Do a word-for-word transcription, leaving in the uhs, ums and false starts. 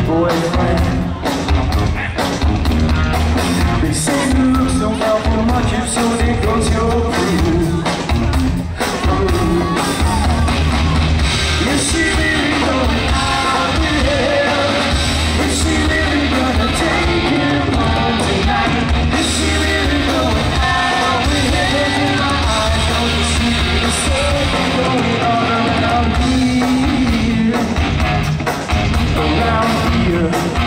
boyfriend. They say you look so self-conscious, so there goes your proof. Is she really going out with him? Is she really gonna take him home tonight? Is she really going out with him? In my eyes, don't you see the same going on around here? Around here.